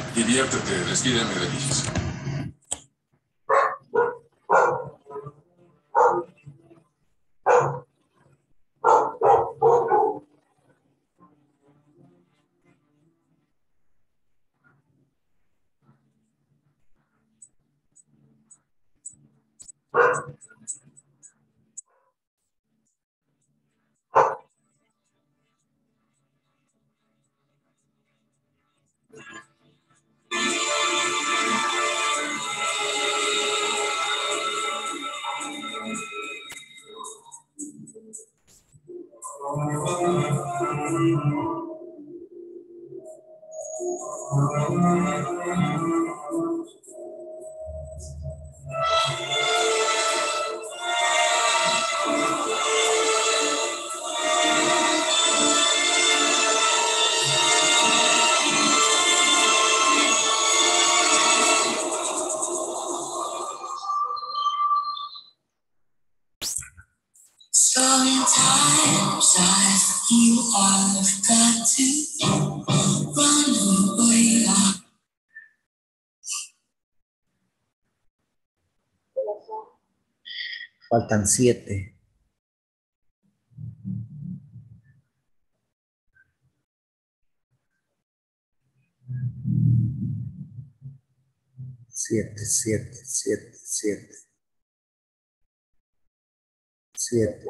Diviértete, despídeme de ellos. Sometimes I feel I've got to run away. Faltan 7. 7, 7, 7, 7. 7.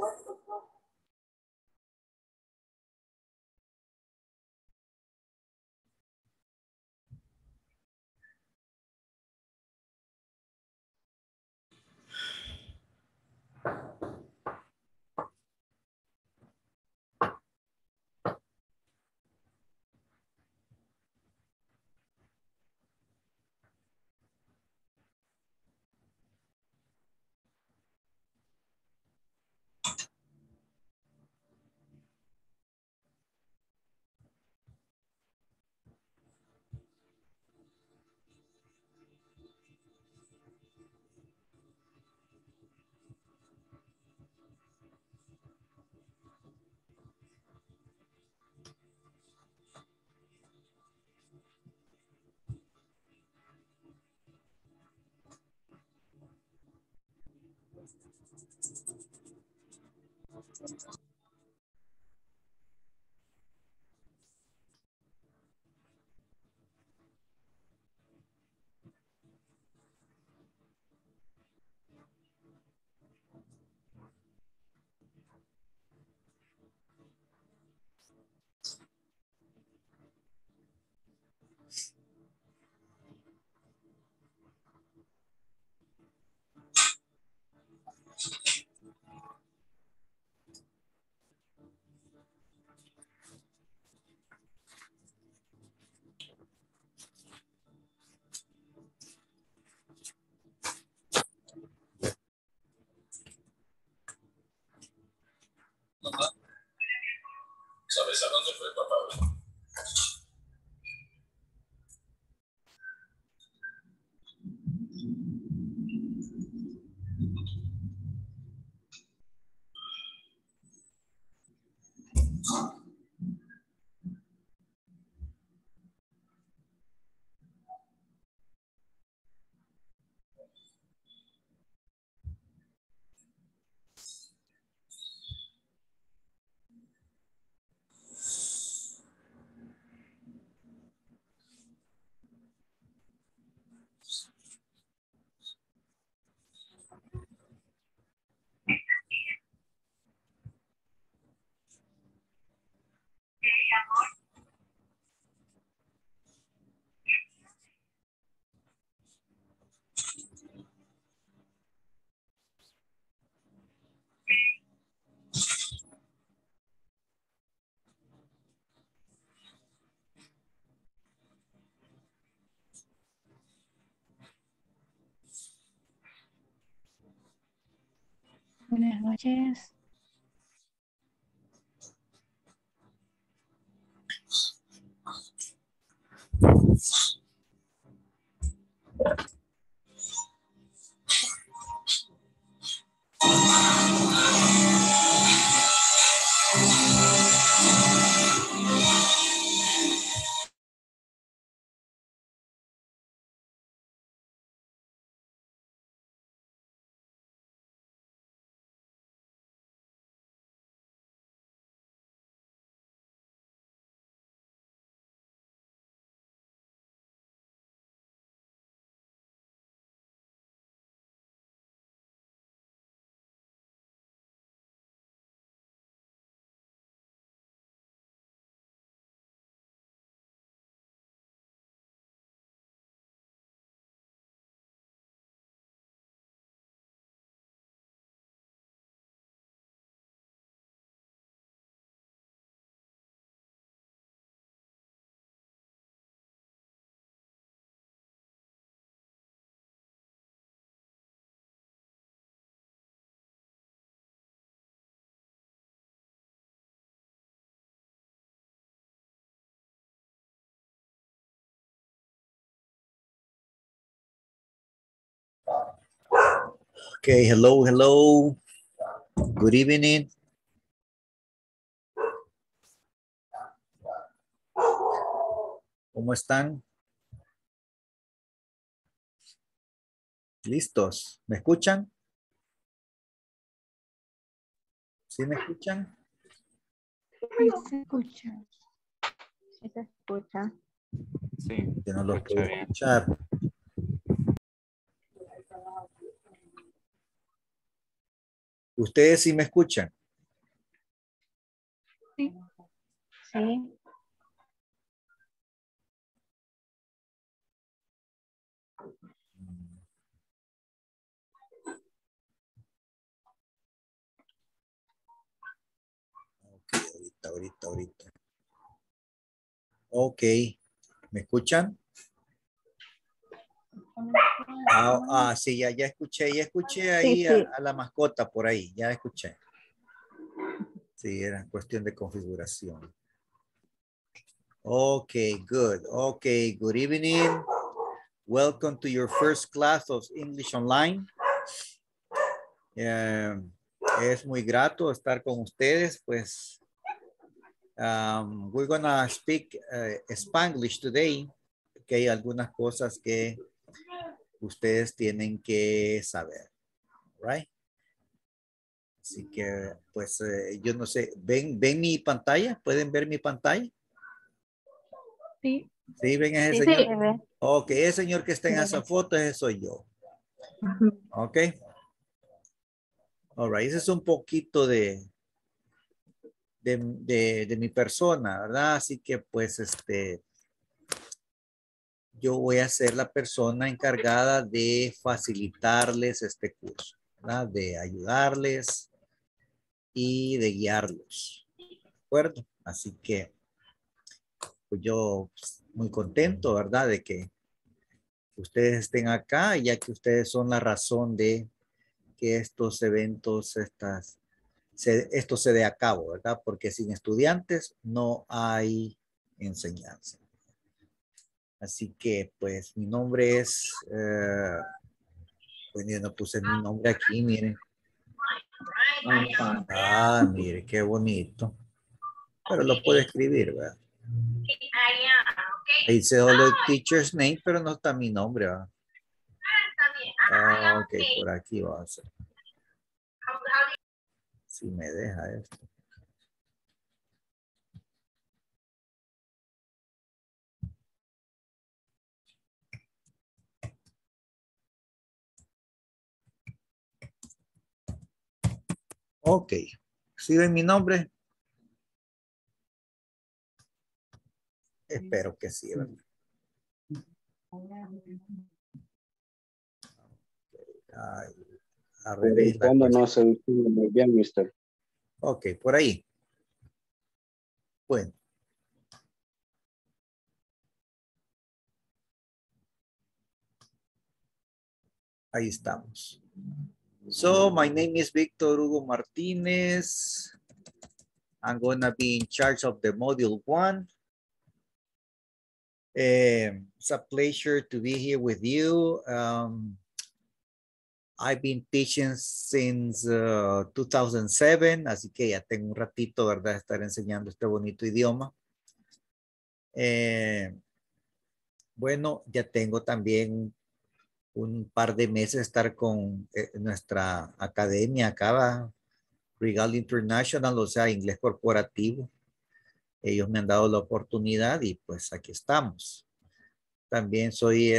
¿Sabes a dónde fue papá? Buenas noches. Okay, hello, hello. Good evening. ¿Cómo están? ¿Listos? ¿Me escuchan? ¿Sí me escuchan? Sí se escucha. Sí se escucha. Sí, Yo no los escucha puedo bien. escuchar. ¿Ustedes sí me escuchan? Sí. Sí. Ok, ahorita. Ok, ¿me escuchan? Sí, ya escuché ahí Sí. a la mascota por ahí, ya escuché. Sí, era cuestión de configuración. Okay, good. Okay, good evening. Welcome to your first class of English Online. Es muy grato estar con ustedes, pues we're gonna speak Spanglish today, que hay algunas cosas que ustedes tienen que saber, right? Así que, pues, yo no sé, ¿ven mi pantalla? ¿Pueden ver mi pantalla? Sí. ¿Sí ven a ese Sí, señor? se ve. Ok, ese señor que está en Sí. esa foto, ese soy yo. Ok. All right, ese es un poquito de mi persona, ¿verdad? Así que, pues, yo voy a ser la persona encargada de facilitarles este curso, ¿verdad? De ayudarles y de guiarlos. ¿De acuerdo? Así que, pues yo pues, muy contento, ¿verdad? De que ustedes estén acá, ya que ustedes son la razón de que estos eventos, esto se dé a cabo, ¿verdad? Porque sin estudiantes no hay enseñanza. Así que, pues, mi nombre es, pues, yo no puse mi nombre aquí, miren. Ah, mire, qué bonito. Pero lo puedo escribir, ¿verdad? Ahí dice solo el teacher's name, pero no está mi nombre, ¿verdad? Ah, ok, por aquí va a ser. Si me deja esto. Ok. ¿Sí ven mi nombre? Espero que sí, ¿verdad? Ay, al revés la Cuando cosa. no se distingue muy bien, mister. Ok, por ahí. Bueno. Ahí estamos. So, my name is Victor Hugo Martinez. I'm gonna be in charge of the module 1. It's a pleasure to be here with you. I've been teaching since 2007, así que ya tengo un ratito, ¿verdad? De estar enseñando este bonito idioma. Bueno, ya tengo también un par de meses estar con nuestra academia acá, Regal International, o sea, inglés corporativo. Ellos me han dado la oportunidad y pues aquí estamos. También soy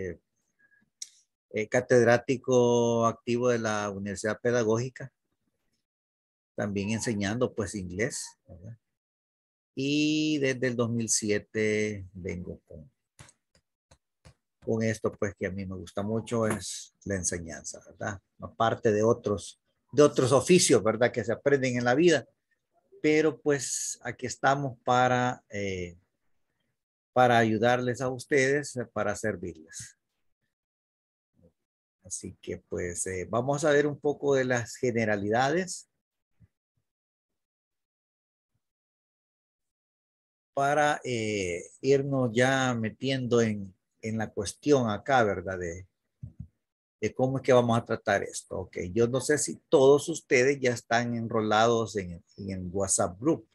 catedrático activo de la Universidad Pedagógica, también enseñando pues inglés, ¿verdad? Y desde el 2007 vengo con esto pues que a mí me gusta mucho, es la enseñanza, ¿verdad? Aparte de otros oficios, ¿verdad? Que se aprenden en la vida, pero pues aquí estamos para ayudarles a ustedes, para servirles. Así que pues vamos a ver un poco de las generalidades para irnos ya metiendo en la cuestión acá, ¿verdad? cómo es que vamos a tratar esto. Ok, yo no sé si todos ustedes ya están enrolados en el WhatsApp Group.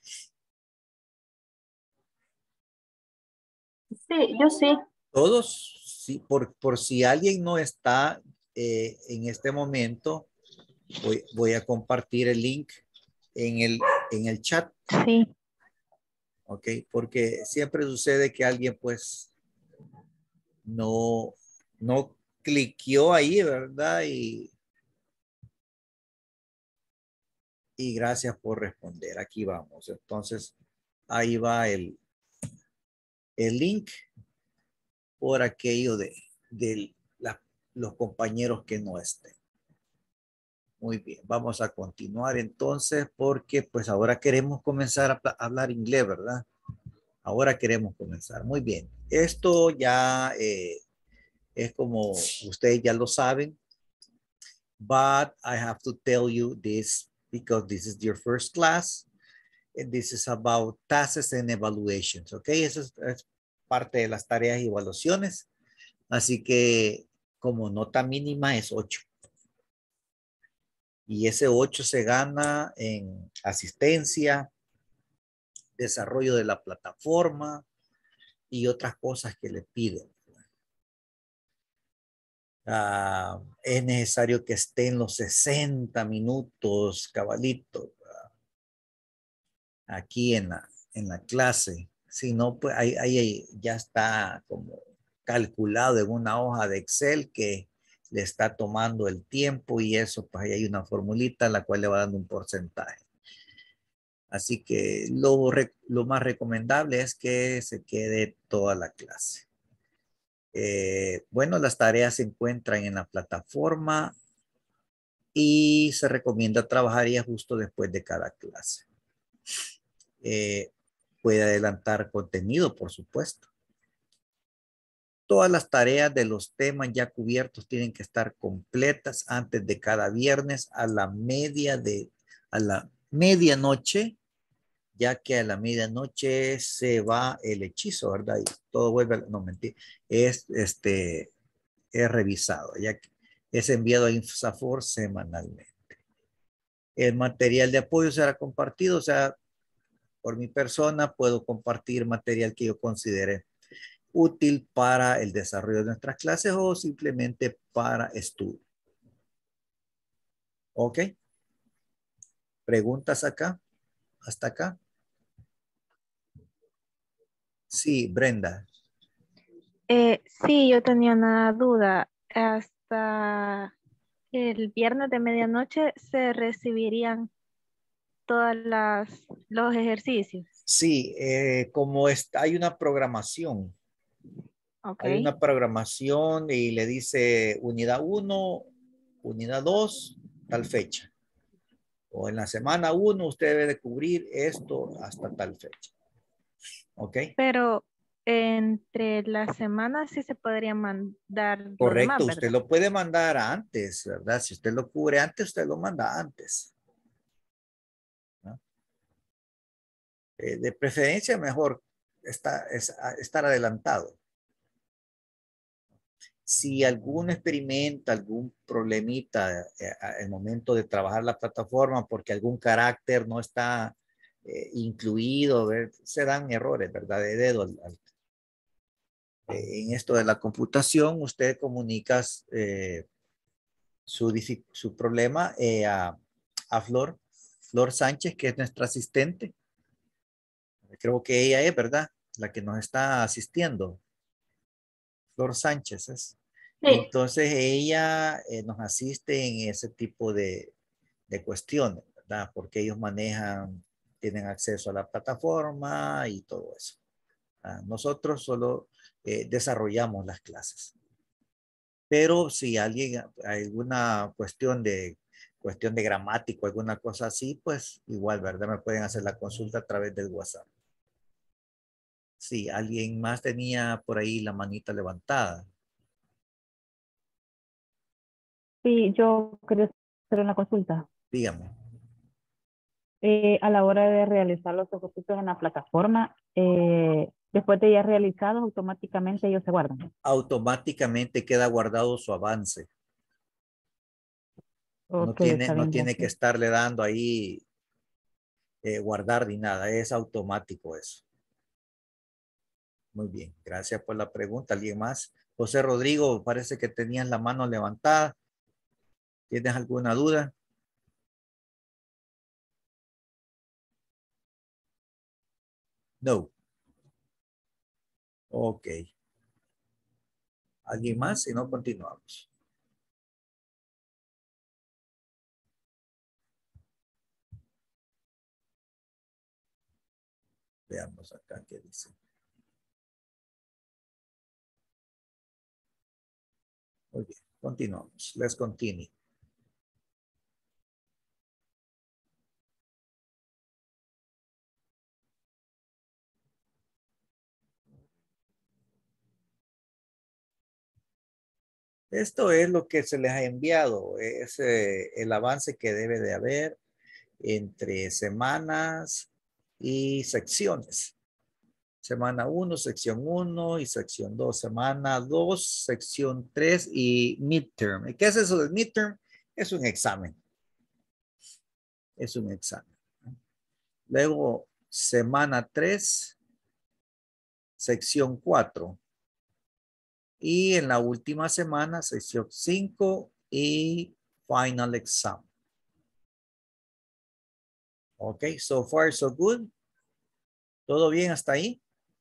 Sí, yo sí. Todos, sí, por si alguien no está en este momento, voy a compartir el link en el chat. Sí. Ok, porque siempre sucede que alguien pues no cliqueó ahí, ¿verdad? Y gracias por responder. Aquí vamos. Entonces, ahí va el link por aquello de los compañeros que no estén. Muy bien, vamos a continuar entonces porque pues ahora queremos comenzar a hablar inglés, ¿verdad? Ahora queremos comenzar. Muy bien. Esto ya es como ustedes ya lo saben, but I have to tell you this because this is your first class and this is about tasks and evaluations, ¿ok? Eso es parte de las tareas y evaluaciones. Así que como nota mínima es 8. Y ese 8 se gana en asistencia, desarrollo de la plataforma y otras cosas que le piden. Es necesario que estén los 60 minutos cabalito aquí en la clase. Si no, pues ahí ya está como calculado en una hoja de Excel que le está tomando el tiempo y eso, pues ahí hay una formulita la cual le va dando un porcentaje. Así que lo más recomendable es que se quede toda la clase. Bueno, las tareas se encuentran en la plataforma y se recomienda trabajar ya justo después de cada clase. Puede adelantar contenido, por supuesto. Todas las tareas de los temas ya cubiertos tienen que estar completas antes de cada viernes a la medianoche, ya que a la medianoche se va el hechizo, ¿verdad? Y todo vuelve, no mentir, es revisado, ya que es enviado a INSAFORP semanalmente. El material de apoyo será compartido, o sea, por mi persona puedo compartir material que yo considere útil para el desarrollo de nuestras clases o simplemente para estudio. ¿Ok? ¿Preguntas acá? ¿Hasta acá? Sí, Brenda. Sí, yo tenía una duda. Hasta el viernes de medianoche se recibirían todas los ejercicios. Sí, como hay una programación. Ok. Hay una programación y le dice unidad 1, unidad 2, tal fecha. O en la semana 1 usted debe de cubrir esto hasta tal fecha. ¿Ok? Pero entre las semanas sí se podría mandar lo demás, Correcto, usted ¿verdad? lo puede mandar antes, ¿verdad? Si usted lo cubre antes, usted lo manda antes, ¿no? De preferencia, mejor estar adelantado. Si alguno experimenta algún problemita el momento de trabajar la plataforma porque algún carácter no está incluido, se dan errores, ¿verdad? De dedo en esto de la computación, usted comunica su problema a Flor Sánchez, que es nuestra asistente. Creo que ella es, ¿verdad? La que nos está asistiendo. Flor Sánchez es. Sí. Entonces ella nos asiste en ese tipo de cuestiones, ¿verdad? Porque ellos tienen acceso a la plataforma y todo eso. Nosotros solo desarrollamos las clases. Pero si hay alguna cuestión de gramática o alguna cosa así, pues igual, ¿verdad? Me pueden hacer la consulta a través del WhatsApp. Sí, alguien más tenía por ahí la manita levantada. Sí, yo quería hacer una consulta. Dígame. A la hora de realizar los ejercicios en la plataforma, después de ya realizados, automáticamente ellos se guardan. Automáticamente queda guardado su avance. No Ok, está no bien, tiene que gracias. estarle dando ahí guardar ni nada. Es automático eso. Muy bien. Gracias por la pregunta. ¿Alguien más? José Rodrigo, parece que tenías la mano levantada. ¿Tienes alguna duda? No. Ok. ¿Alguien más? Si no, continuamos. Veamos acá qué dice. Muy bien. Continuamos. Let's continue. Esto es lo que se les ha enviado. Es el avance que debe de haber entre semanas y secciones. Semana 1, sección 1 y sección 2. Semana 2, sección 3 y midterm. ¿Qué es eso del midterm? Es un examen. Es un examen. Luego, semana 3, sección 4. Y en la última semana, sección 5 y final exam. Ok, so far so good. ¿Todo bien hasta ahí?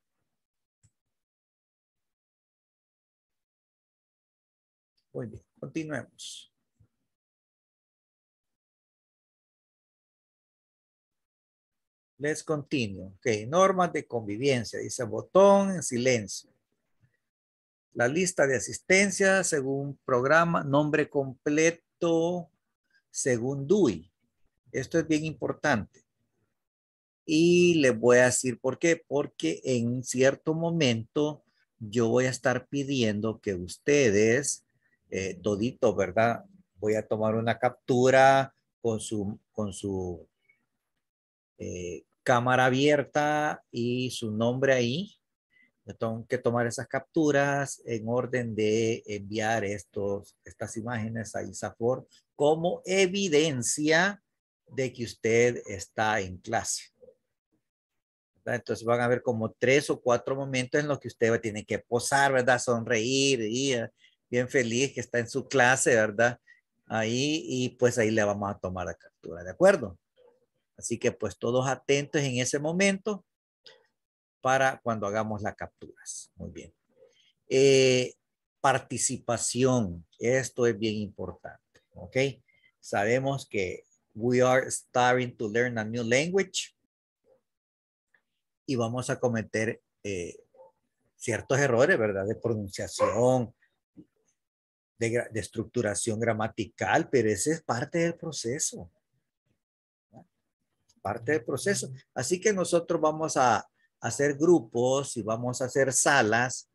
Muy bien, continuemos. Let's continue. Ok, normas de convivencia. Dice botón en silencio. La lista de asistencia según programa, nombre completo según DUI. Esto es bien importante. Y les voy a decir por qué. Porque en cierto momento yo voy a estar pidiendo que ustedes, todito, ¿verdad? Voy a tomar una captura con su cámara abierta y su nombre ahí. Yo tengo que tomar esas capturas en orden de enviar estas imágenes a ISAFOR como evidencia de que usted está en clase. ¿Verdad? Entonces van a ver como 3 o 4 momentos en los que usted tiene que posar, ¿verdad? Sonreír y bien feliz que está en su clase, ¿verdad? Ahí y pues ahí le vamos a tomar la captura, ¿de acuerdo? Así que pues todos atentos en ese momento para cuando hagamos las capturas. Muy bien. Participación. Esto es bien importante. ¿Ok? Sabemos que we are starting to learn a new language y vamos a cometer ciertos errores, ¿verdad? De pronunciación, de estructuración gramatical, pero ese es parte del proceso. Parte del proceso. Así que nosotros vamos a hacer grupos y vamos a hacer salas,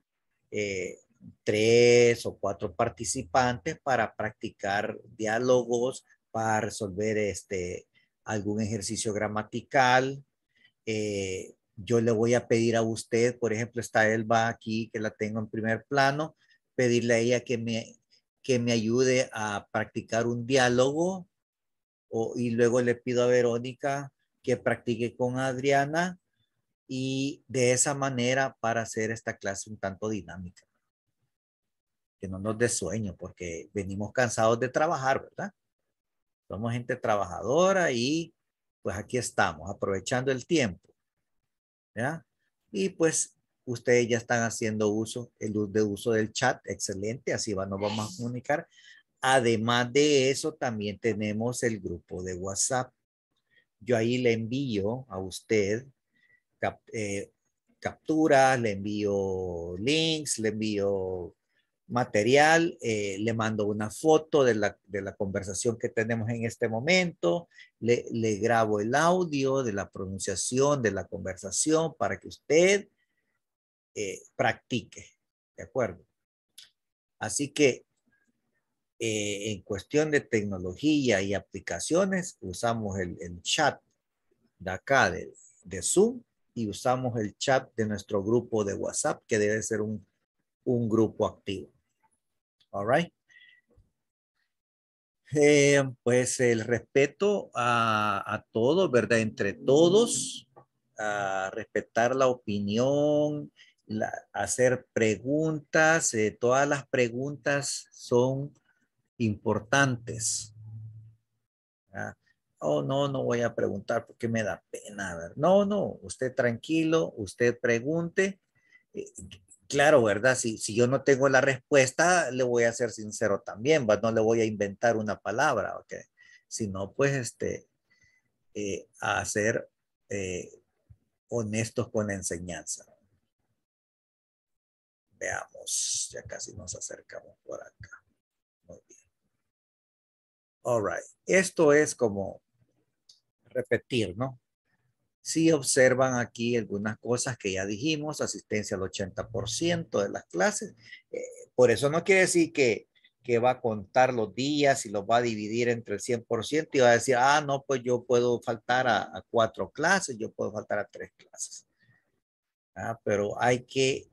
3 o 4 participantes para practicar diálogos, para resolver algún ejercicio gramatical. Yo le voy a pedir a usted, por ejemplo, está Elba aquí, que la tengo en primer plano, pedirle a ella que me ayude a practicar un diálogo y luego le pido a Verónica que practique con Adriana y de esa manera para hacer esta clase un tanto dinámica. Que no nos dé sueño porque venimos cansados de trabajar, ¿verdad? Somos gente trabajadora y pues aquí estamos aprovechando el tiempo, ¿ya? Y pues ustedes ya están haciendo uso del chat, excelente, así nos vamos a comunicar. Además de eso, también tenemos el grupo de WhatsApp. Yo ahí le envío a usted capturas, le envío links, le envío material, le mando una foto de la conversación que tenemos en este momento, le grabo el audio de la pronunciación de la conversación para que usted practique, ¿de acuerdo? Así que en cuestión de tecnología y aplicaciones, usamos el chat de acá de Zoom y usamos el chat de nuestro grupo de WhatsApp, que debe ser un grupo activo. All right. Pues el respeto a todos, ¿verdad? Entre todos, a respetar la opinión, hacer preguntas. Todas las preguntas son importantes. ¿Verdad? Oh, no, no voy a preguntar porque me da pena. ¿Verdad? No, no, usted tranquilo, usted pregunte. Eh, Claro, ¿verdad? Si yo no tengo la respuesta, le voy a ser sincero también, ¿va? No le voy a inventar una palabra, ¿ok? Sino, pues, a ser honestos con la enseñanza. Veamos, ya casi nos acercamos por acá. Muy bien. All right. Esto es como repetir, ¿no? Si observan aquí algunas cosas que ya dijimos, asistencia al 80% de las clases. Por eso no quiere decir que va a contar los días y los va a dividir entre el 100% y va a decir, ah, no, pues yo puedo faltar a 4 clases, yo puedo faltar a 3 clases. Pero hay que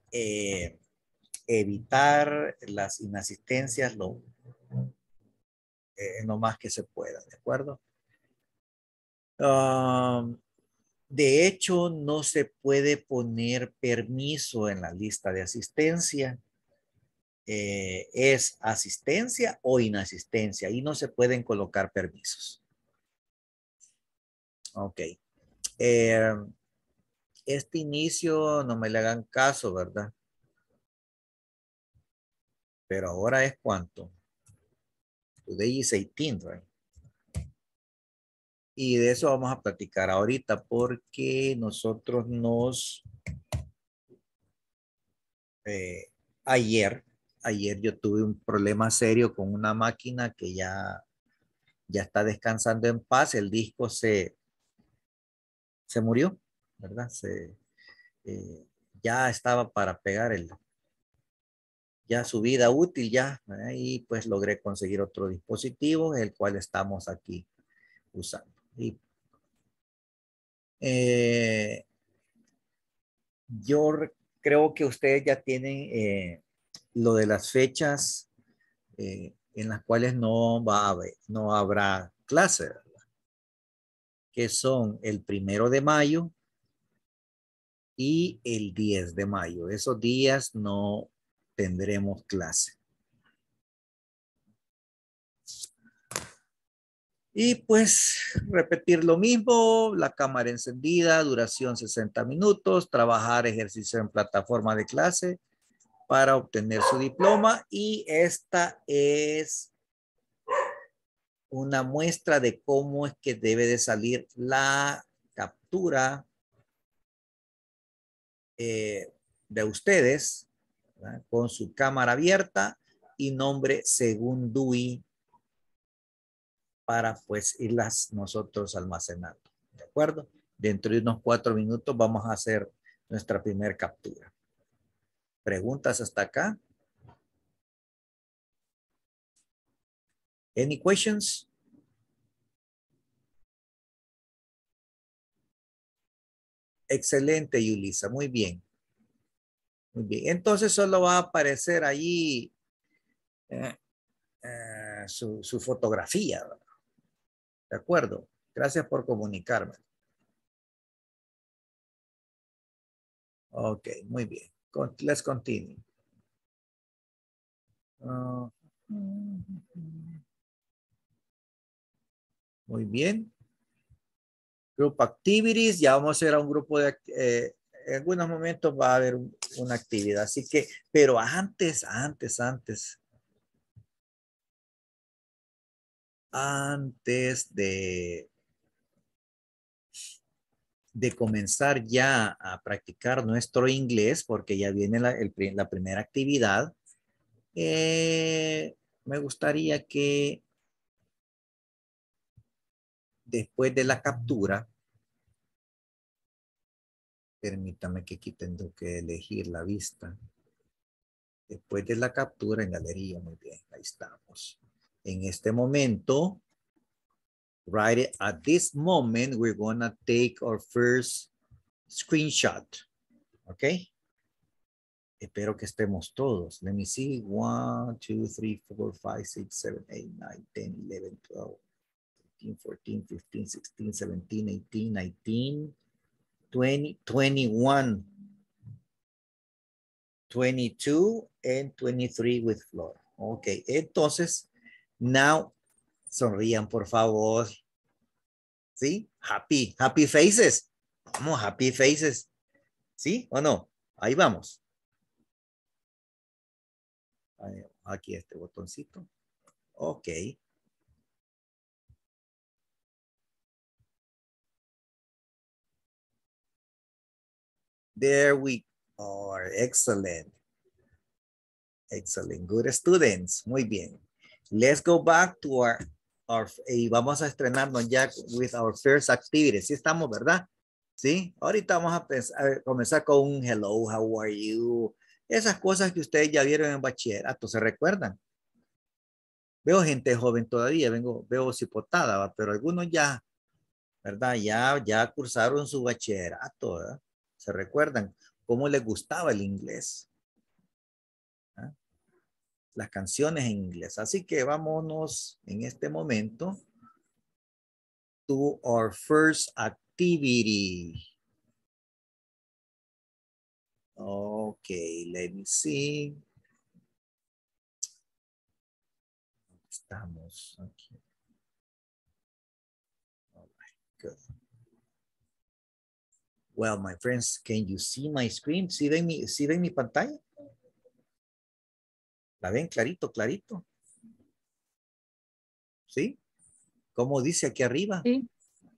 evitar las inasistencias en lo más que se pueda, ¿de acuerdo? De hecho, no se puede poner permiso en la lista de asistencia. Es asistencia o inasistencia y no se pueden colocar permisos. Ok. Este inicio no me le hagan caso, ¿verdad? Pero ahora es cuánto. Today is 18, right? Y de eso vamos a platicar ahorita porque nosotros ayer yo tuve un problema serio con una máquina que ya está descansando en paz. El disco se murió, ¿verdad? Ya estaba para pegar ya su vida útil ya, ¿verdad? Y pues logré conseguir otro dispositivo, el cual estamos aquí usando. Y, yo creo que ustedes ya tienen lo de las fechas en las cuales no habrá clase, ¿verdad? Que son el 1 de mayo y el 10 de mayo. Esos días no tendremos clase. Y pues repetir lo mismo, la cámara encendida, duración 60 minutos, trabajar ejercicio en plataforma de clase para obtener su diploma. Y esta es una muestra de cómo es que debe de salir la captura de ustedes, ¿verdad? Con su cámara abierta y nombre según DUI para pues irlas nosotros almacenando. ¿De acuerdo? Dentro de unos 4 minutos vamos a hacer nuestra primera captura. ¿Preguntas hasta acá? Any questions? Excelente, Yulisa. Muy bien. Muy bien. Entonces solo va a aparecer allí su fotografía. ¿De acuerdo? Gracias por comunicarme. Ok, muy bien. Let's continue. Muy bien. Group activities. Ya vamos a ir a un grupo de... en algunos momentos va a haber una actividad. Así que, pero antes de comenzar ya a practicar nuestro inglés, porque ya viene la primera actividad, me gustaría que después de la captura, permítame que aquí tengo que elegir la vista. Después de la captura en galería, muy bien, ahí estamos. En este momento, right at this moment, we're gonna take our first screenshot, okay? Espero que estemos todos. Let me see. 1, 2, 3, 4, 5, 6, 7, 8, 9, 10, 11, 12, 13, 14, 15, 16, 17, 18, 19, 20, 21, 22, and 23 with Flor. Ok, entonces, now, sonrían por favor. ¿Sí? Happy faces. Vamos, happy faces. ¿Sí o no? Ahí vamos. Aquí este botoncito. Ok. There we are. Excellent. Excellent. Good students. Muy bien. Let's go back to y vamos a estrenarnos ya with our first activity. Sí estamos, ¿verdad? Sí. Ahorita vamos a comenzar con un hello, how are you? Esas cosas que ustedes ya vieron en bachillerato, ¿se recuerdan? Veo gente joven todavía, veo cipotada, ¿va? Pero algunos ya, ¿verdad? Ya cursaron su bachillerato, ¿verdad? ¿Se recuerdan cómo les gustaba el inglés? ¿Ah? Las canciones en inglés. Así que vámonos en este momento to our first activity. Okay, let me see. Estamos aquí. All right, good. Well, my friends, can you see my screen? ¿Sí ven mi pantalla? ¿La ven clarito, clarito? ¿Sí? ¿Cómo dice aquí arriba? Sí.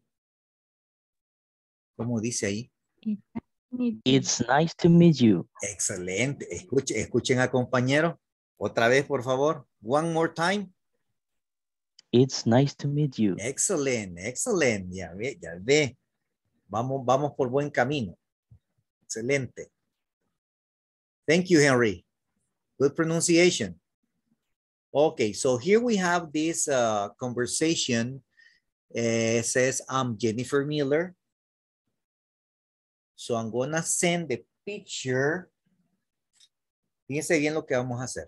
¿Cómo dice ahí? It's nice to meet you. Excelente. Escuchen al compañero. Otra vez, por favor. One more time. It's nice to meet you. Excellent, excellent. Ya ve. Vamos por buen camino. Excelente. Thank you, Henry. Good pronunciation. Okay, so here we have this conversation. It says, I'm Jennifer Miller. So I'm gonna send the picture. Fíjense bien lo que vamos a hacer.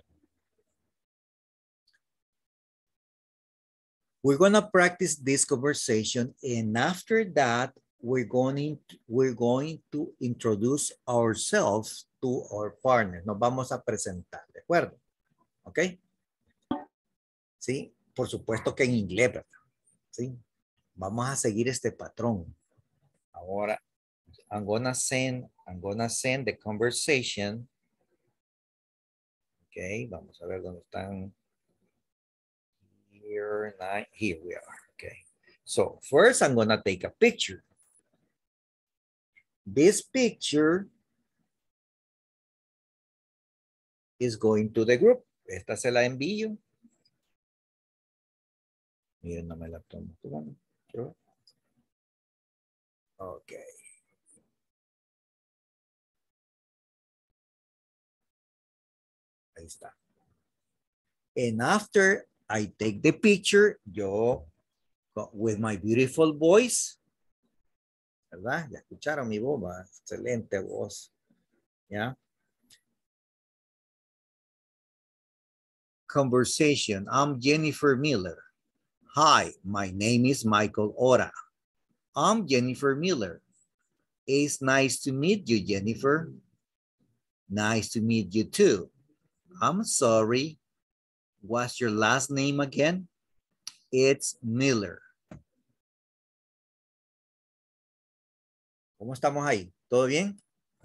We're gonna practice this conversation, and after that, we're going to introduce ourselves to our partner. Nos vamos a presentar, ¿de acuerdo? ¿Ok? Sí, por supuesto que en inglés, ¿verdad? Sí, vamos a seguir este patrón. Ahora, I'm gonna send the conversation. Ok, vamos a ver dónde están. Here we are. Okay. So first I'm gonna take a picture. This picture is going to the group. Esta se la envío. Miren, no me la tomo. Okay. Ahí está. And after I take the picture, yo, with my beautiful voice, ¿verdad? Ya escucharon mi voz, ¿verdad? Excelente voz. ¿Ya? Conversation. I'm Jennifer Miller. Hi, my name is Michael Ora. I'm Jennifer Miller. It's nice to meet you, Jennifer. Nice to meet you too. I'm sorry. What's your last name again? It's Miller. ¿Cómo estamos ahí? ¿Todo bien?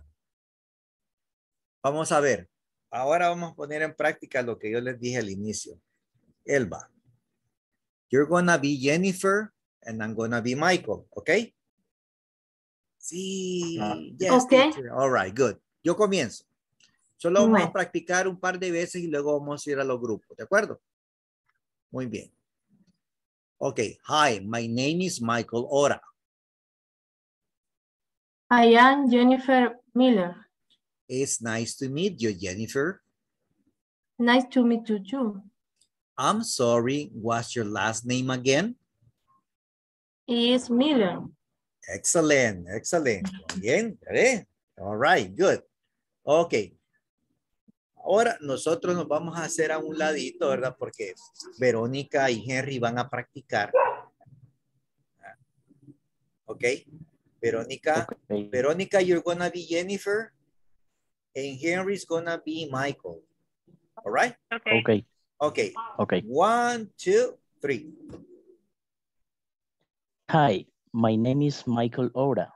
Vamos a ver. Ahora vamos a poner en práctica lo que yo les dije al inicio. Elba. You're gonna be Jennifer and I'm gonna be Michael, ¿ok? Sí, yes, Okay. teacher. All right, good. Yo comienzo. Solo vamos a practicar un par de veces y luego vamos a ir a los grupos, ¿de acuerdo? Muy bien. Okay, hi, my name is Michael Ora. I am Jennifer Miller. It's nice to meet you, Jennifer. Nice to meet you too. I'm sorry, what's your last name again? It's Miller. Excellent, excellent. Bien, ¿eh? All right, good. Okay. Ahora nosotros nos vamos a hacer a un ladito, ¿verdad? Porque Verónica y Henry van a practicar. ¿Ok? Verónica, Okay. Verónica, you're gonna be Jennifer, and Henry's gonna be Michael. All right? Okay. Okay. Okay. 1, 2, 3. Hi, my name is Michael Ora.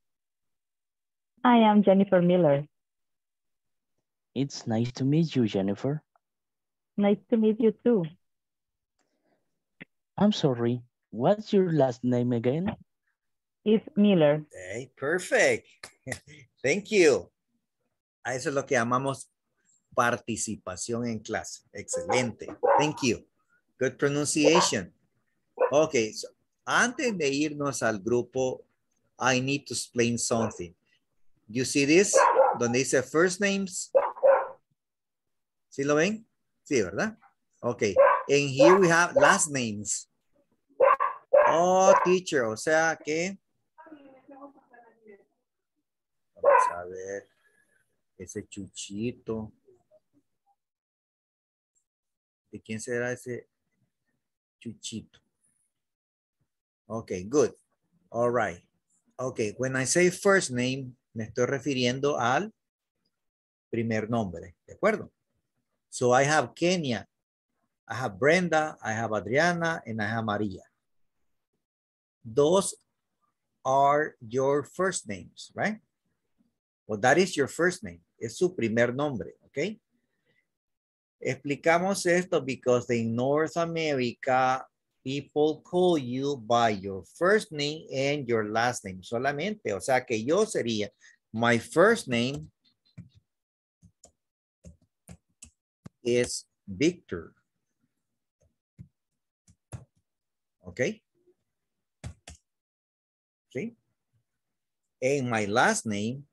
I am Jennifer Miller. It's nice to meet you, Jennifer. Nice to meet you too. I'm sorry, what's your last name again? It's Miller. Okay, perfect. Thank you. A eso es lo que llamamos participación en clase. Excelente. Thank you. Good pronunciation. Okay, so antes de irnos al grupo, I need to explain something. You see this? Donde dice first names. ¿Sí lo ven? Sí, ¿verdad? Okay. And here we have last names. Oh, teacher, o sea que... Vamos a ver. Ese Chuchito. ¿De quién será ese Chuchito? Okay, good. All right. Okay, when I say first name, me estoy refiriendo al primer nombre. ¿De acuerdo? So I have Kenya, I have Brenda, I have Adriana, and I have Maria. Those are your first names, right? Well, that is your first name. Es su primer nombre, okay? Explicamos esto because in North America, people call you by your first name and your last name solamente. O sea que yo sería my first name is Victor. Okay. See? And my last name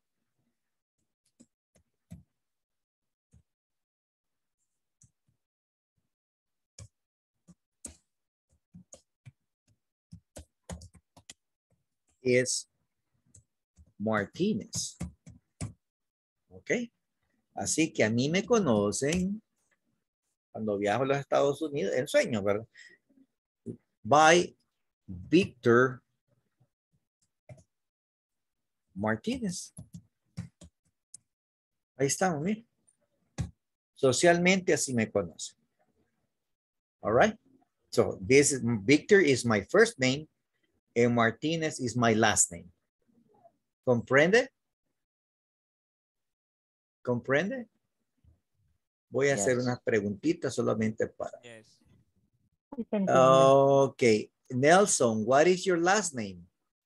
is Martínez. Ok. Así que a mí me conocen cuando viajo a los Estados Unidos, en sueño, ¿verdad? By Victor Martínez. Ahí estamos, mira. Socialmente así me conocen. All right. So this is, Victor is my first name and Martínez is my last name. ¿Comprende? ¿Comprende? Voy a hacer Yes. unas preguntitas solamente para. Yes. Okay. Nelson, what is your last name?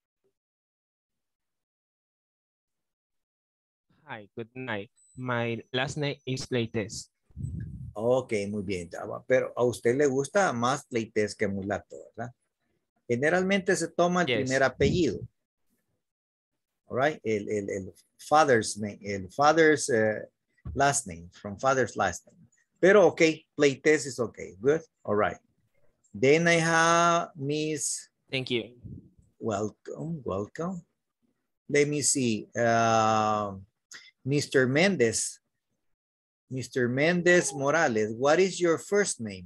Hi, good night. My last name is Leites. Ok, muy bien. Pero a usted le gusta más Leites que Mulato, ¿verdad? Generalmente se toma el Yes. primer apellido. All right. El father's name, el father's last name, from father's last name. Pero ok, Leites is okay. Good. All right. Then I have Miss. Thank you. Welcome, welcome. Let me see. Mr. Mendez. Mr. Mendez Morales, what is your first name?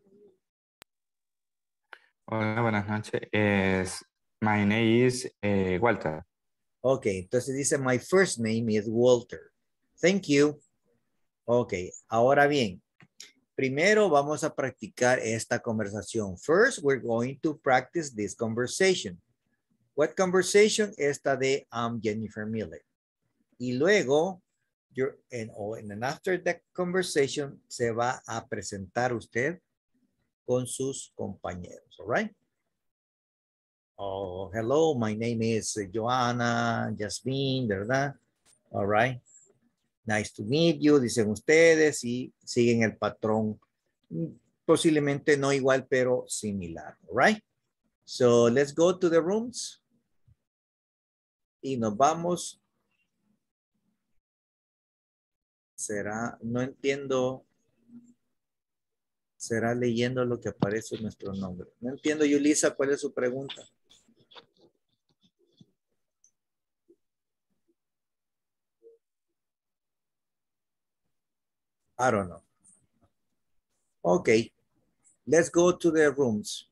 Hola, buenas noches. My name is Walter. Okay, entonces dice, my first name is Walter. Thank you. Okay, ahora bien, primero vamos a practicar esta conversación. First, we're going to practice this conversation. What conversation? Esta de Jennifer Miller. Y luego, and after that conversation, se va a presentar usted con sus compañeros, all right? Oh, hello, my name is Joanna, Jasmine, ¿verdad? All right. Nice to meet you, dicen ustedes y siguen el patrón. Posiblemente no igual, pero similar, all right? So, let's go to the rooms. Y nos vamos. Será, no entiendo. Será leyendo lo que aparece en nuestro nombre. No entiendo, Yulisa, ¿cuál es su pregunta? I don't know. Okay, let's go to the rooms.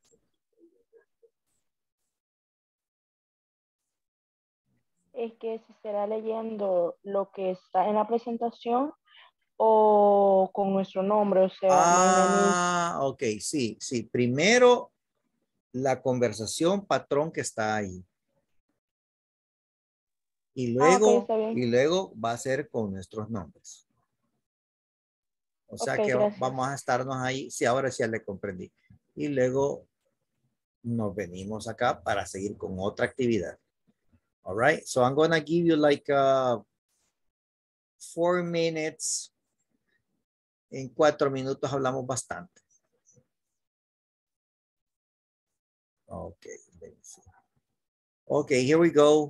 Es que si será leyendo lo que está en la presentación o con nuestro nombre, o sea, my name is. Ok, sí, sí. Primero la conversación patrón que está ahí. Y Ok, está bien. luego va a ser con nuestros nombres. O sea Ok, que gracias. vamos a estarnos ahí. Sí, ahora sí ya le comprendí. Y luego nos venimos acá para seguir con otra actividad. All right. So I'm going to give you like 4 minutes. En 4 minutos hablamos bastante. Okay. Let me see. Okay, here we go.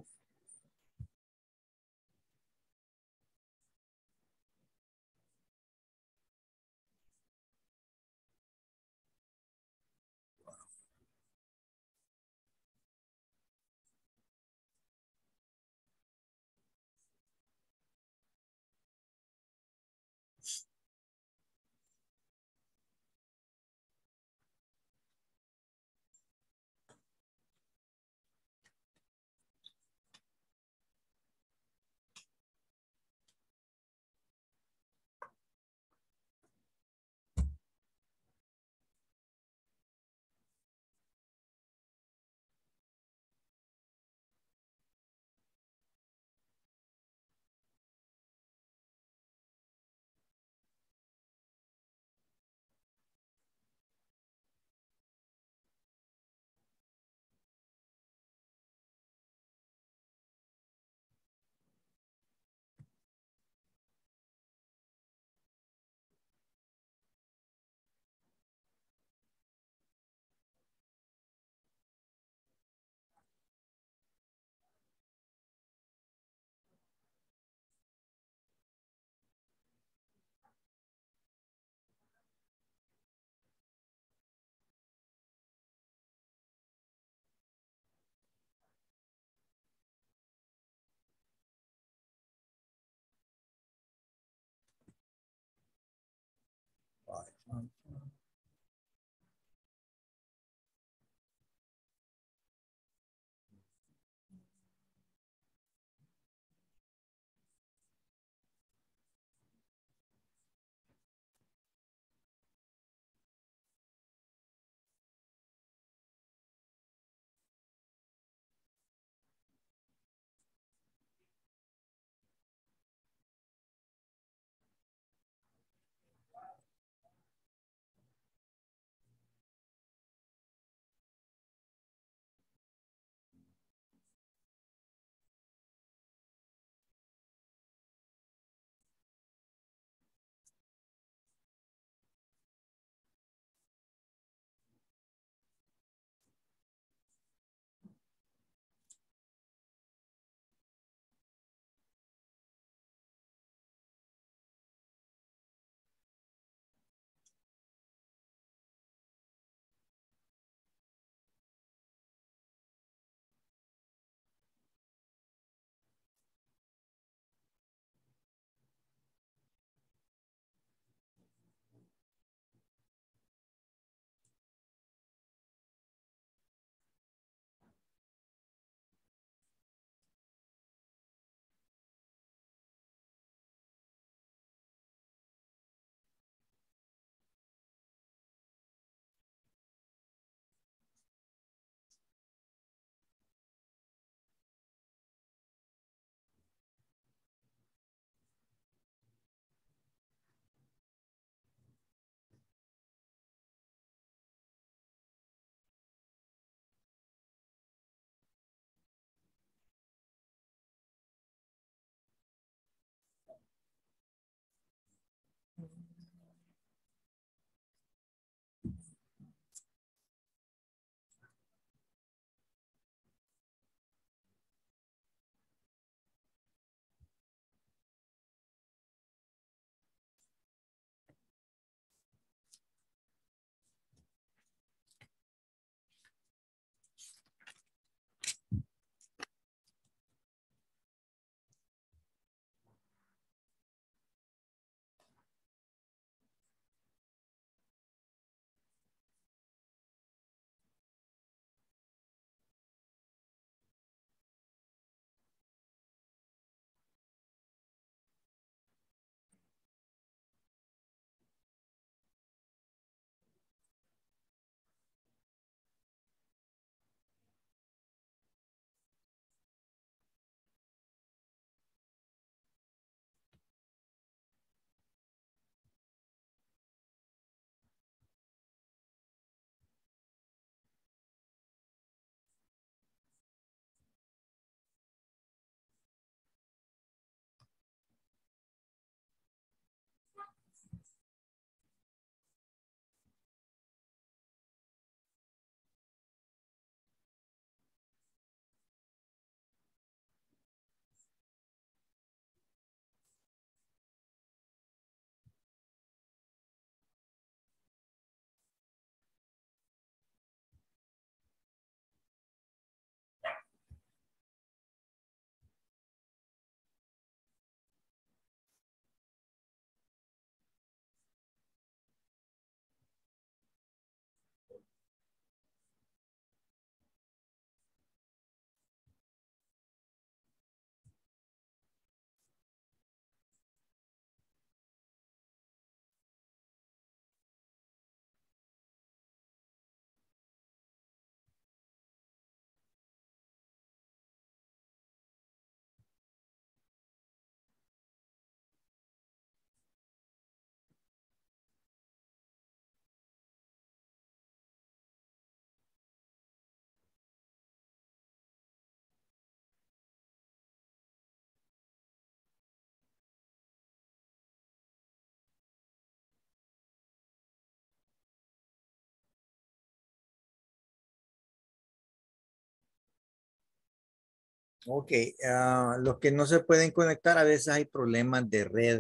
Ok, los que no se pueden conectar, a veces hay problemas de red.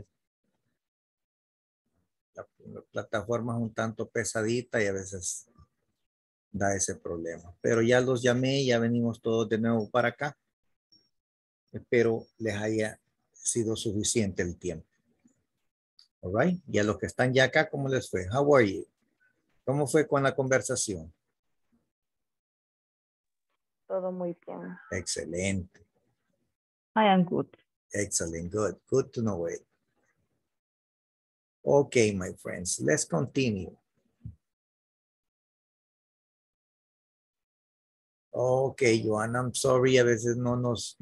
La plataforma es un tanto pesadita y a veces da ese problema. Pero ya los llamé y ya venimos todos de nuevo para acá. Espero les haya sido suficiente el tiempo. All right. Y a los que están ya acá, ¿cómo les fue? How are you? ¿Cómo fue con la conversación? Todo muy bien. Excelente. I am good. Excellent. Good. Good to know it. Okay, my friends, let's continue. Okay, Joanna, I'm sorry, a veces no nos,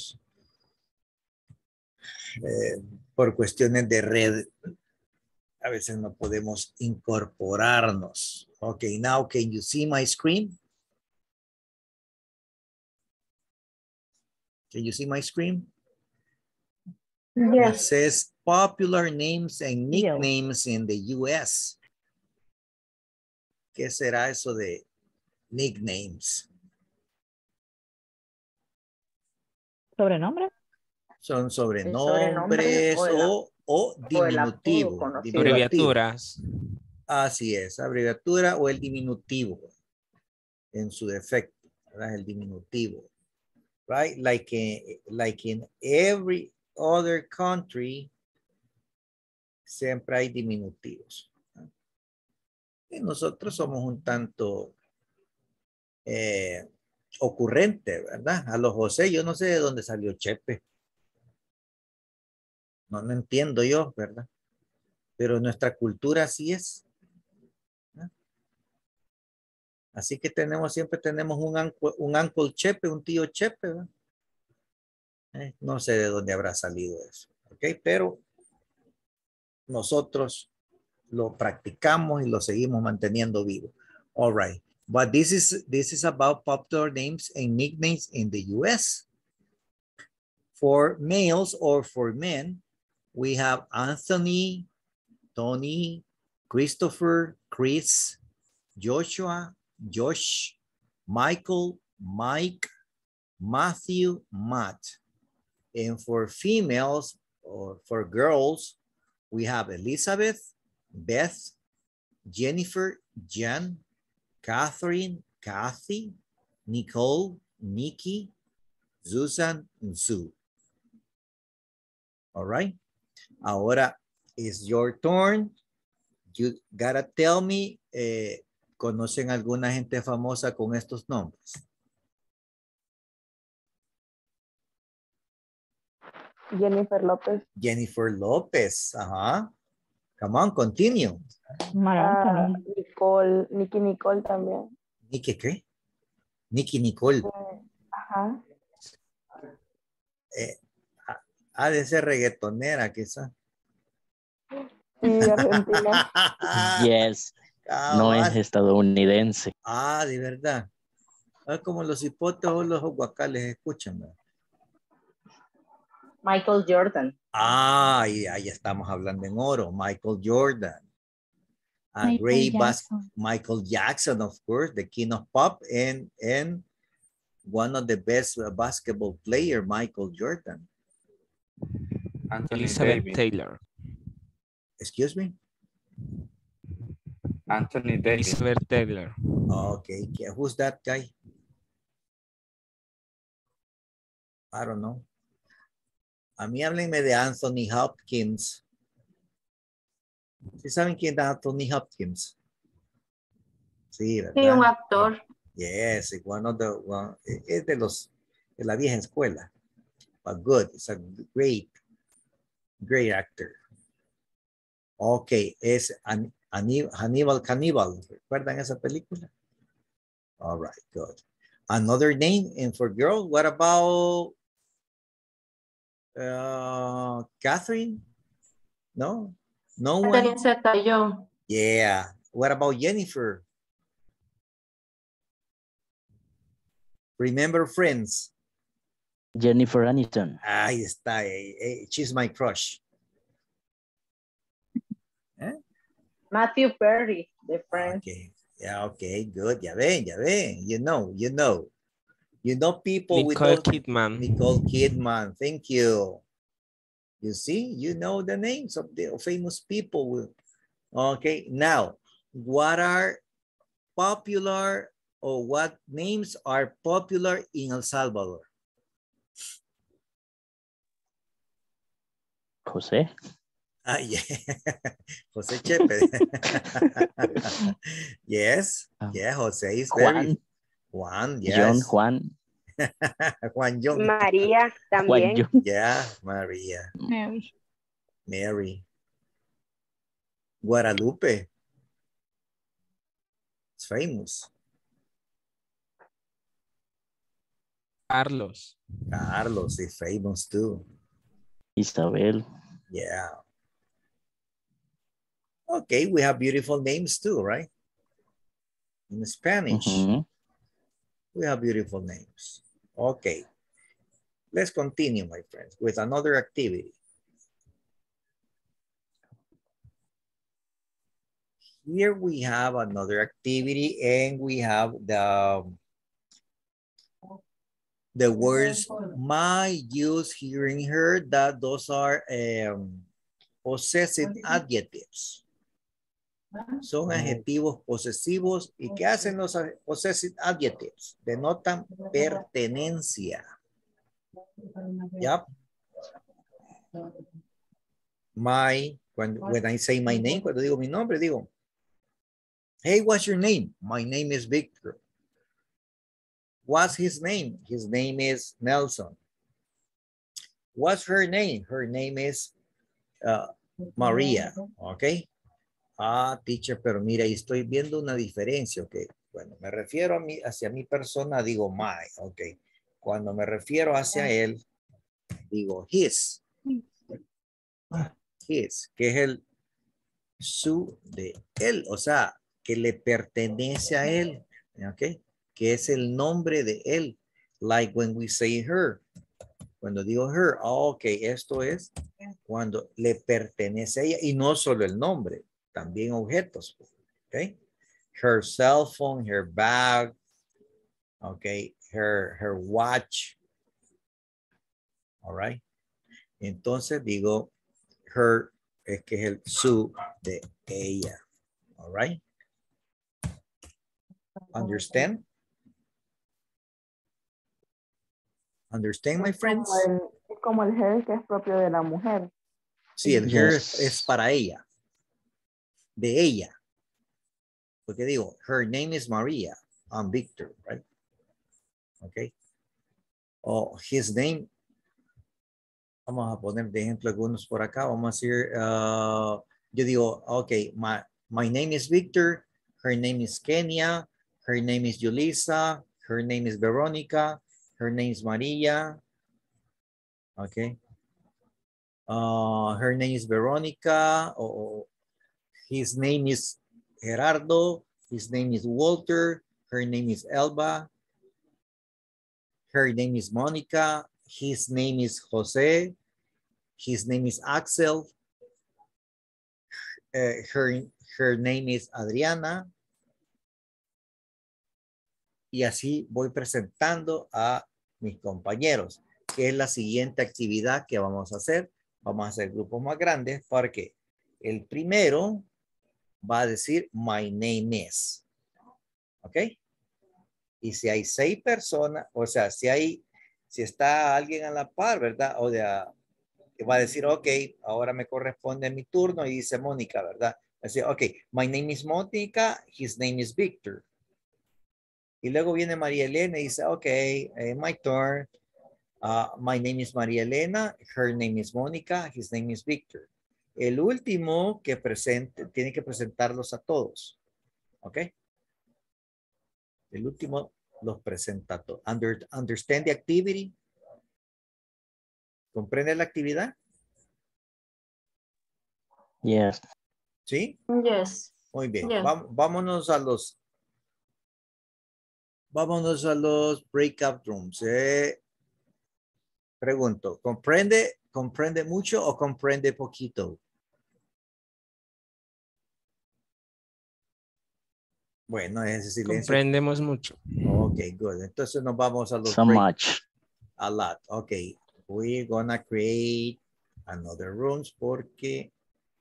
por cuestiones de red, a veces no podemos incorporarnos. Okay, now can you see my screen? Can you see my screen? It Yes. says popular names and nicknames in the US. ¿Qué será eso de nicknames? ¿Sobrenombre? Son sobrenombre sobrenombres o o el diminutivo. apodo conocido. Abreviaturas. Así es, abreviatura o el diminutivo en su defecto, ¿verdad? El diminutivo. Right? Like in every other country, siempre hay diminutivos. Y nosotros somos un tanto ocurrente, ¿verdad? A los José, yo no sé de dónde salió Chepe. No entiendo yo, ¿verdad? Pero nuestra cultura así es. Así que siempre tenemos un uncle Chepe, un tío Chepe, ¿verdad? No sé de dónde habrá salido eso, ¿ok? Pero nosotros lo practicamos y lo seguimos manteniendo vivo. All right. But this is about popular names and nicknames in the US. For males or for men, we have Anthony, Tony, Christopher, Chris, Joshua, Josh, Michael, Mike, Matthew, Matt. And for females or for girls, we have Elizabeth, Beth, Jennifer, Jan, Catherine, Kathy, Nicole, Nikki, Susan, and Sue. All right. Ahora is your turn. You gotta tell me, ¿conocen alguna gente famosa con estos nombres? Jennifer López. Jennifer López, ajá. Come on, continue. Nicole, Nicky Nicole también. ¿Nicky qué? Nicky Nicole. Ajá. Ha de ser reggaetonera, quizá. Sí, Argentina. Yes. No es estadounidense. Ah, de verdad. Como los hipotes o los guacales escuchan, ¿verdad? Michael Jordan. Ah, y ahí estamos hablando en oro. Michael Jordan. Michael Jackson, of course, the king of pop, and one of the best basketball player, Michael Jordan. Elizabeth Taylor. Excuse me? Anthony Davis. Elizabeth Taylor. Okay, who's that guy? I don't know. A mí háblenme de Anthony Hopkins. ¿Sí saben quién es Anthony Hopkins? Sí, ¿verdad? Sí, un actor. Yes, es de la vieja escuela. But good, it's a great actor. Okay, es Hannibal Cannibal. ¿Recuerdan esa película? All right, good. Another name, and for girl, what about Catherine? No? No one? Catherine Zeta-Jones. Yeah. What about Jennifer? Remember Friends? Jennifer Aniston. Ahí está. She's my crush. Matthew Perry, de Friends. Okay. Yeah, okay, good. Ya ven. You know. You know people with Nicole those. Kidman. Nicole Kidman. Thank you. You see, you know the names of the famous people. Okay, now, what are popular or what names are popular in El Salvador? Jose. Ah, yeah. Jose Chepe. Yes, yeah, Jose is very. Juan, yes. John, Juan. Juan John. María Juan también. John. Yeah, Maria. Mary. Mary. Guadalupe. It's famous. Carlos. Carlos is famous too. Isabel. Yeah. Okay, we have beautiful names too, right? In Spanish, we have beautiful names. Okay. Let's continue, my friends, with another activity. Here we have another activity and we have the words my, use, hearing, heard, that those are possessive adjectives. Son adjetivos posesivos. ¿Y qué hacen los possessive adjectives? Denotan pertenencia. Yep. My, when I say my name, cuando digo mi nombre, digo, hey, what's your name? My name is Victor. What's his name? His name is Nelson. What's her name? Her name is Maria. Okay. Ah, teacher, pero mira, ahí estoy viendo una diferencia. Ok. Bueno, me refiero a mí, hacia mi persona, digo my. Ok. Cuando me refiero hacia él, digo his. His, que es el su de él. O sea, que le pertenece a él. Ok. Que es el nombre de él. Like when we say her. Cuando digo her, ok, esto es cuando le pertenece a ella y no solo el nombre, también objetos. Ok. Her cell phone, her bag, ok, her watch. All right. Entonces digo her, es que es el su de ella. All right. Understand? Understand, my friends? Es como el her que es propio de la mujer. Sí, el her es para ella. De ella. Porque digo, her name is Maria. I'm Victor, right? Okay. O his name. Vamos a poner de ejemplo algunos por acá. Vamos a decir, yo digo, okay, my name is Victor. Her name is Kenia. Her name is Julissa. Her name is Veronica. Her name is Maria. Okay. Her name is Veronica. His name is Gerardo. His name is Walter. Her name is Elba. Her name is Monica. His name is Jose. His name is Axel. Her name is Adriana. Y así voy presentando a mis compañeros, que es la siguiente actividad que vamos a hacer. Vamos a hacer grupos más grandes porque el primero va a decir my name is. ¿Ok? Y si hay 6 personas, o sea, si está alguien a la par, ¿verdad? O que va a decir, ok, ahora me corresponde mi turno y dice Mónica, ¿verdad? Así, ok, my name is Mónica, his name is Victor. Y luego viene María Elena y dice, ok, my turn. My name is María Elena, her name is Mónica, his name is Victor. El último que presente, tiene que presentarlos a todos. ¿Ok? El último los presenta a todos. Understand the activity? ¿Comprende la actividad? Yes. ¿Sí? Yes. Muy bien. Yes. Vámonos a los breakout rooms. Pregunto, ¿comprende mucho o comprende poquito? Bueno, ese silencio. Comprendemos mucho. Ok, good. Entonces nos vamos a los So break. much. A lot. Ok. We're gonna create another rooms porque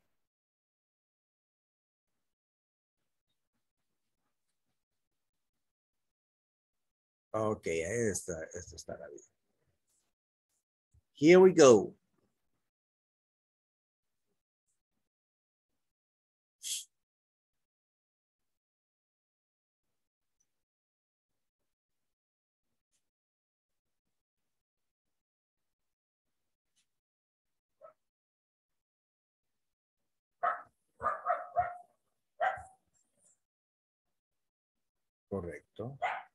ok, esto estará bien. Here we go. Correcto.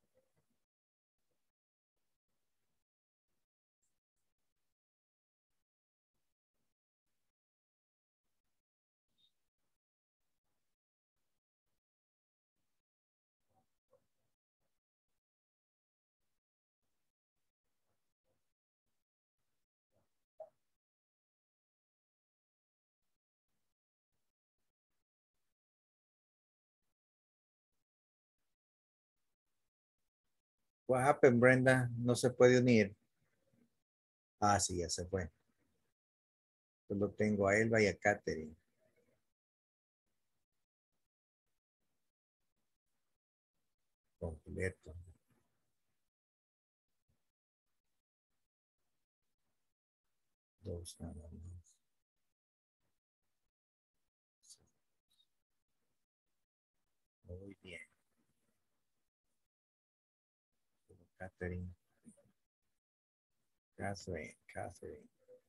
What happened, Brenda? No se puede unir. Ah, sí, ya se fue. Solo tengo a Elba y a Katherine. Completo. Dos nada más. Muy bien. Catherine. Catherine.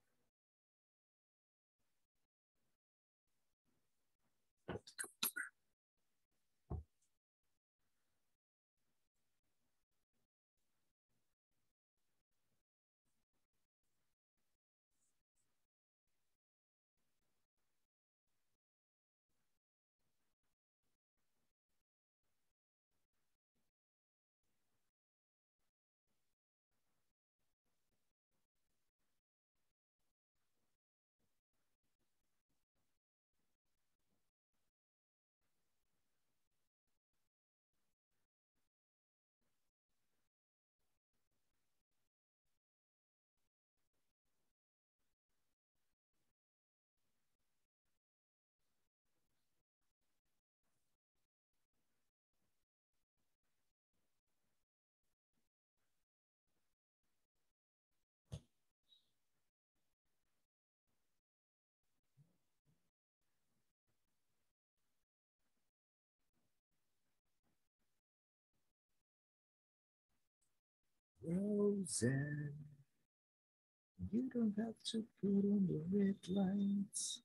Roseanne, you don't have to put on the red lights.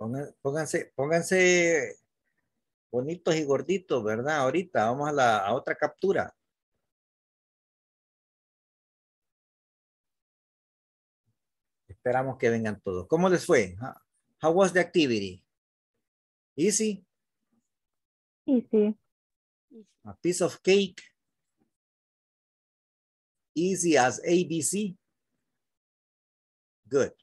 Pónganse bonitos y gorditos, ¿verdad? Ahorita vamos a otra captura. Esperamos que vengan todos. ¿Cómo les fue? How was the activity? Easy? Easy. A piece of cake? Easy as ABC? Good.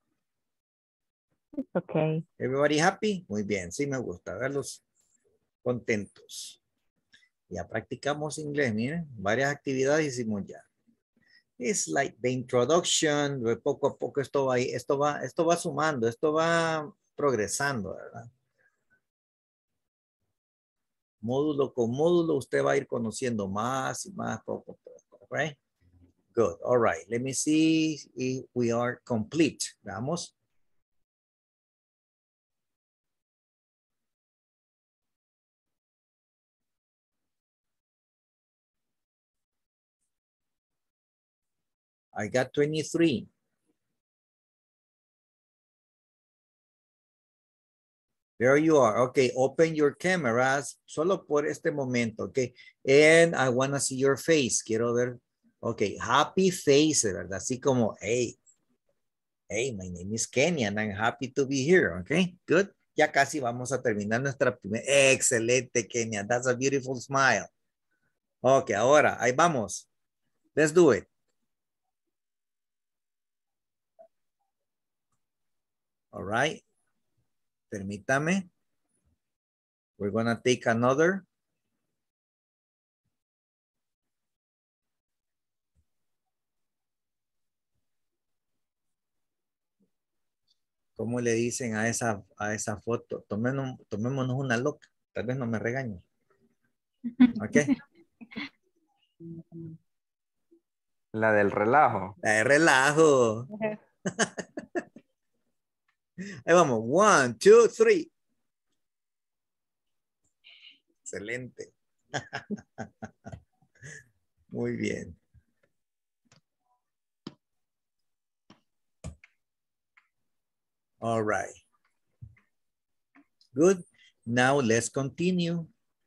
It's okay. Everybody happy? Muy bien, sí me gusta verlos contentos. Ya practicamos inglés, miren, varias actividades hicimos ya. It's like the introduction, de poco a poco esto va sumando, esto va progresando, ¿verdad? Módulo con módulo, usted va a ir conociendo más y más poco a poco, right? Good, all right. Let me see if we are complete. Vamos. I got 23. There you are. Okay, open your cameras solo por este momento, okay? And I want to see your face. Quiero ver. Okay, happy face, ¿verdad? Así como, hey, my name is Kenya and I'm happy to be here, okay? Good. Ya casi vamos a terminar nuestra primera. Excelente, Kenya. That's a beautiful smile. Okay, ahora, ahí vamos. Let's do it. All right. Permítame. We're going to take another. ¿Cómo le dicen a esa foto? Tomémonos una loca. Tal vez no me regañen. Ok. La del relajo. La de relajo. Ahí vamos. 1, 2, 3. Excelente. Muy bien. All right. Good. Now let's continue.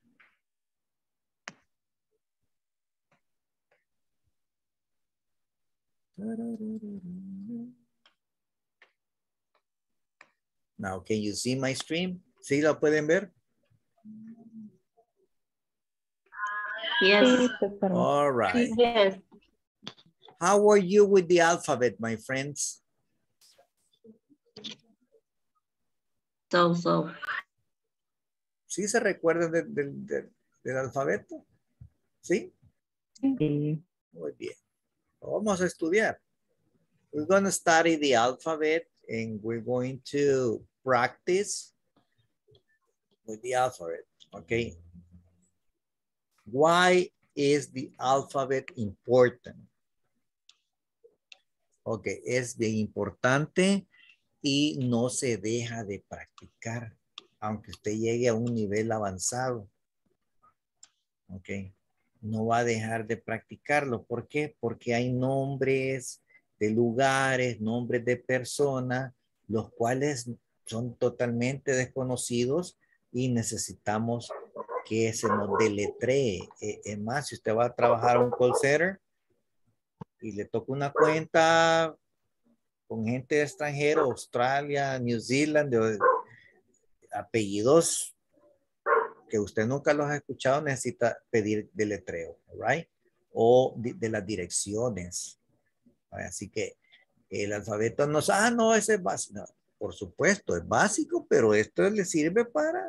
Now, can you see my stream? ¿Sí lo pueden ver? Yes. All right. Yes. How are you with the alphabet, my friends? So. ¿Sí se recuerdan del alfabeto? ¿Sí? Sí. Muy bien. Vamos a estudiar. We're going to study the alphabet and we're going to practice with the alphabet, okay? Why is the alphabet important? Ok, es bien importante y no se deja de practicar, aunque usted llegue a un nivel avanzado. Ok, no va a dejar de practicarlo. ¿Por qué? Porque hay nombres de lugares, nombres de personas, los cuales son totalmente desconocidos y necesitamos que se nos deletree. Es más, si usted va a trabajar a un call center y le toca una cuenta con gente extranjera, Australia, New Zealand, de apellidos que usted nunca los ha escuchado, necesita pedir deletreo, right? O de las direcciones. Así que el alfabeto no, no, ese es básico. No, por supuesto, es básico, pero esto le sirve para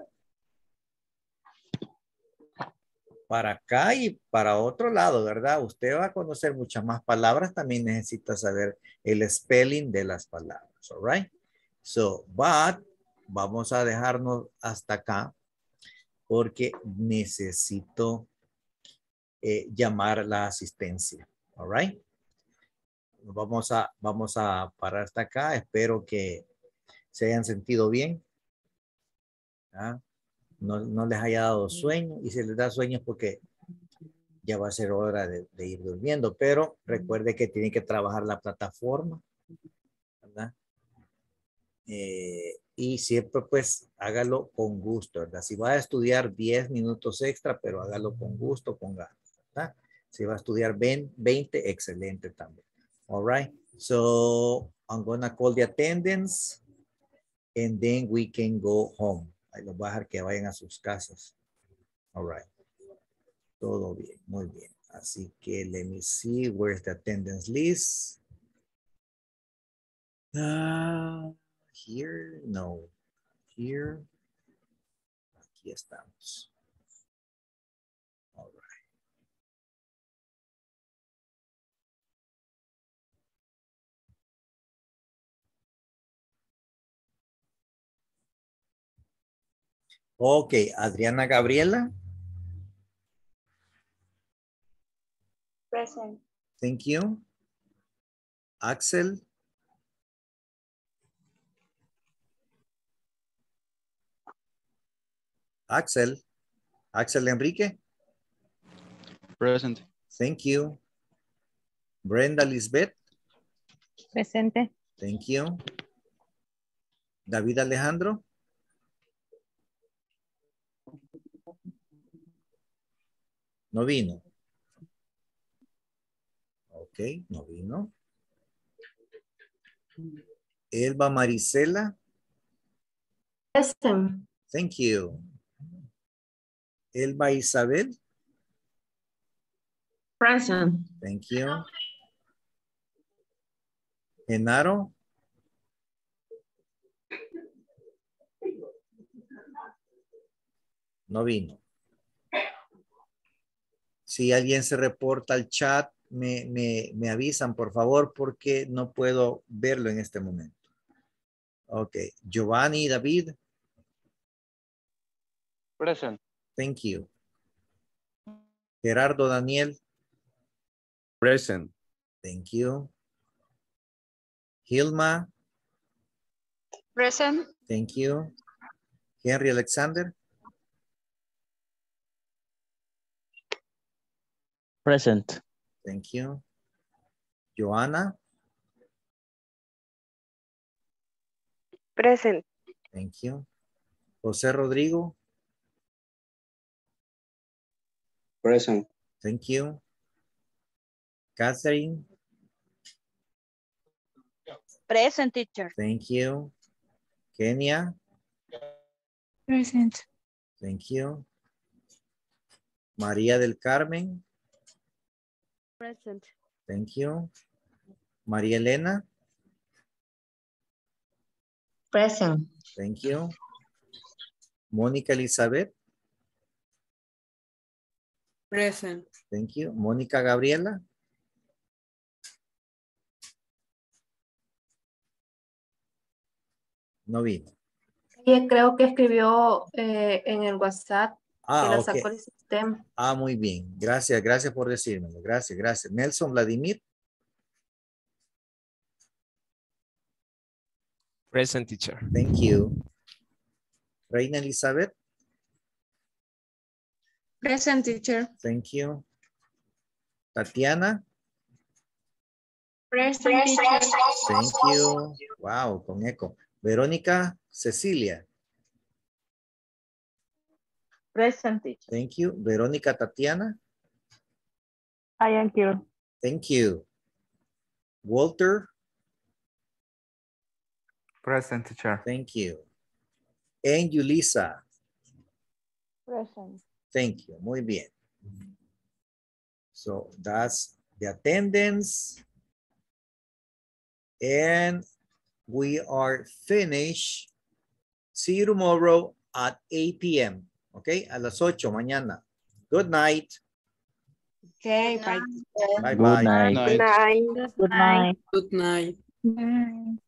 acá y para otro lado, ¿verdad? Usted va a conocer muchas más palabras, también necesita saber el spelling de las palabras, all right? So, but, vamos a dejarnos hasta acá porque necesito llamar la asistencia, all right? Vamos a parar hasta acá, espero que se hayan sentido bien. ¿Ah? No les haya dado sueño, y si les da sueño es porque ya va a ser hora de ir durmiendo, pero recuerde que tiene que trabajar la plataforma, ¿verdad? Y siempre pues hágalo con gusto, ¿verdad? Si va a estudiar 10 minutos extra, pero hágalo con gusto, con ganas, ¿verdad? Si va a estudiar 20, excelente también. All right. So I'm gonna call the attendance and then we can go home. Ahí los voy a dejar que vayan a sus casas. All right. Todo bien, muy bien. Así que let me see, where's the attendance list? Here, no. Here. Aquí estamos. All right. Ok, Adriana Gabriela. Present. Thank you. Axel. Axel. Axel Enrique. Present. Thank you. Brenda Lisbeth. Presente. Thank you. David Alejandro. No vino. Ok, no vino. Elba Marisela. Present. Thank you. Elba Isabel. Present. Thank you. Genaro. No vino. Si alguien se reporta al chat, me avisan, por favor, porque no puedo verlo en este momento. Ok. Giovanni David. Present. Thank you. Gerardo Daniel. Present. Thank you. Hilma. Present. Thank you. Henry Alexander. Present. Thank you. Joanna. Present. Thank you. José Rodrigo. Present. Thank you. Catherine. Present, teacher. Thank you. Kenia. Present. Thank you. María del Carmen. Present. Thank you. María Elena. Present. Thank you. Mónica Elizabeth. Present. Thank you. Mónica Gabriela. No vino. Y creo que escribió en el WhatsApp que la Ok. sacó del sistema. Muy bien. Gracias, gracias por decírmelo. Gracias, gracias. Nelson Vladimir. Present, teacher. Thank you. Reina Elizabeth. Present, teacher. Thank you. Tatiana. Present, teacher. Thank you. Wow, con eco. Verónica Cecilia. Present, teacher. Thank you. Verónica Tatiana. I am here. Thank you. Walter. Present, teacher. Thank you. And Yulisa. Present. Thank you. Muy bien. So that's the attendance. And we are finished. See you tomorrow at 8 p.m. Okay, a las 8 mañana. Good night. Okay, bye. Bye Good bye. night. Good night. Good night. Good night. Bye.